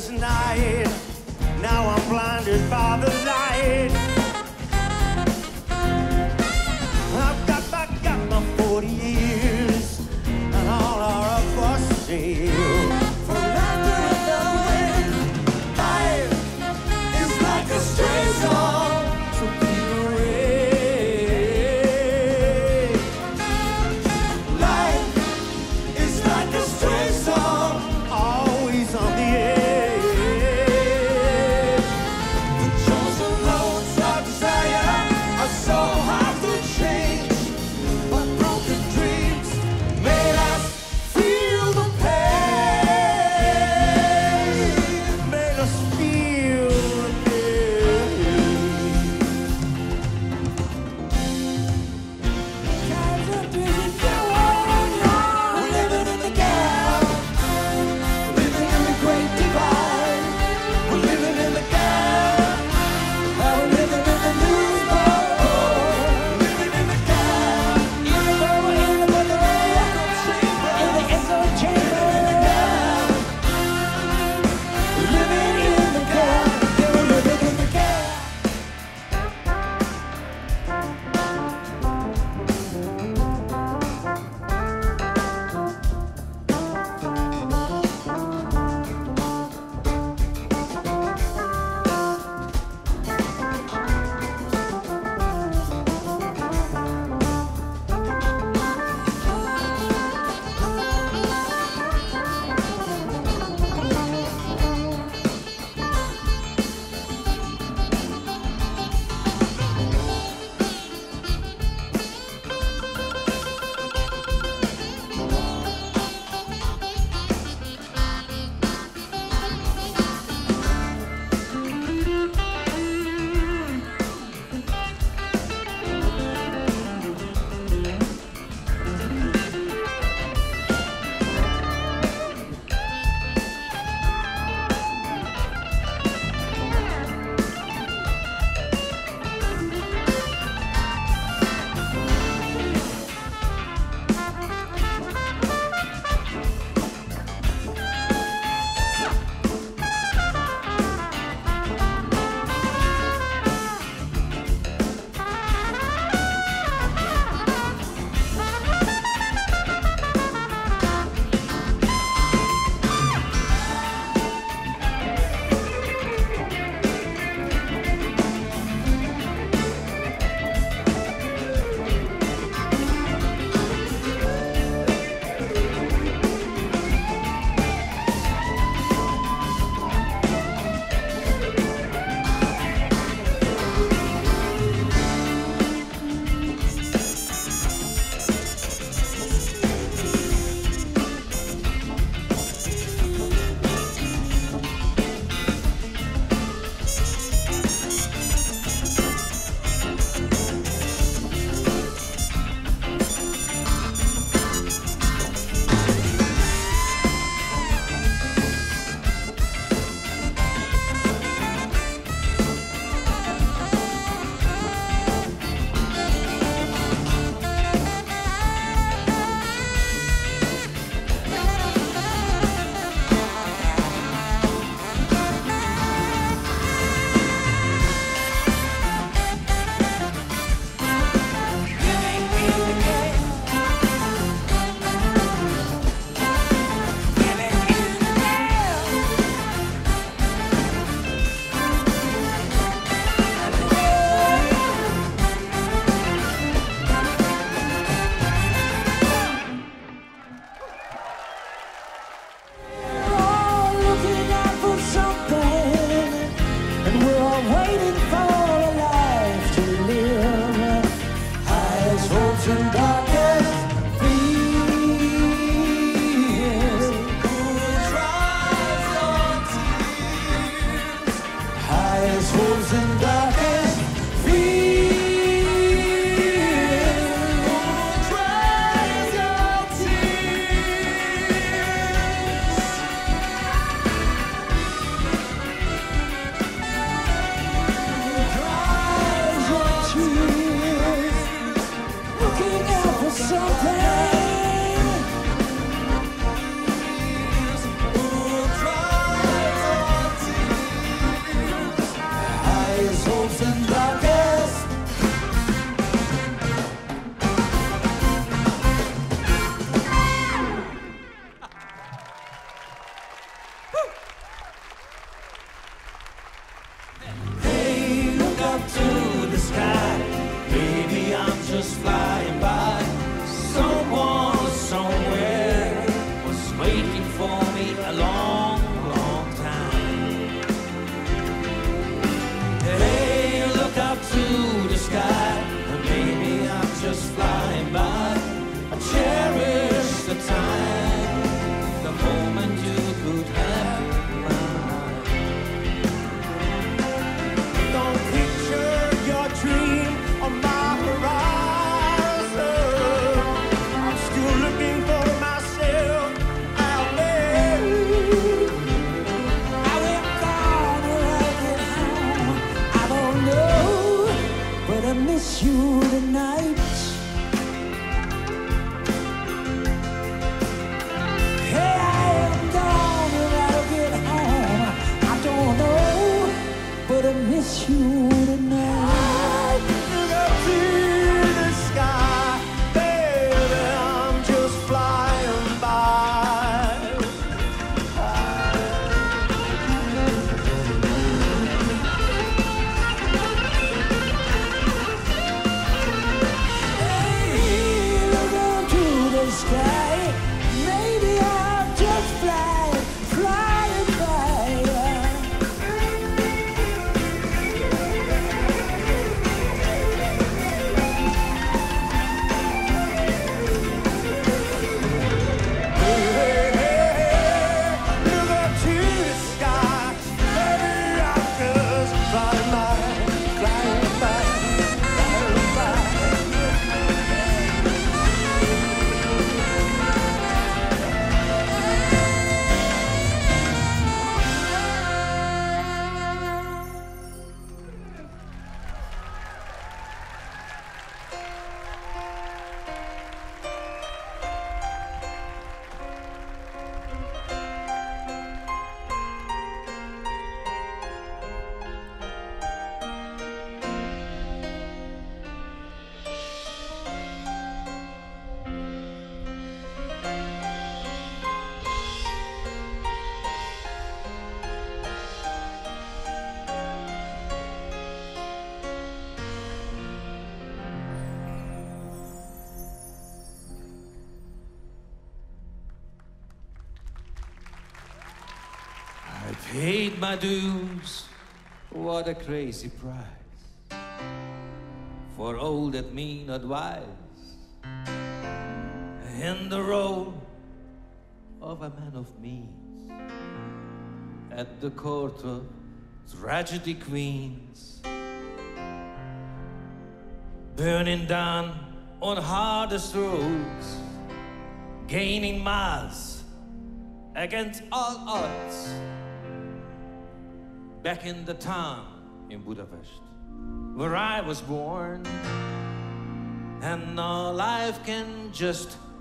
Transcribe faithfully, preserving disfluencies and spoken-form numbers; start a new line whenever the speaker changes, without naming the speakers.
darkest night. Now I'm blinded by the light. I've got, I've got my forty years, and all are up for sale. For laughter and the wind, life is like a stray song, so keep away. Life is like a stray song, always on the edge. The chosen roads of desire are so hard to change, but broken dreams made us feel the pain.
Paid my dues, what a crazy price for all that mean advice in the role of a man of means at the court of tragedy queens, burning down on hardest roads, gaining miles against all odds. Back in the town in Budapest, where I was born, and now life can just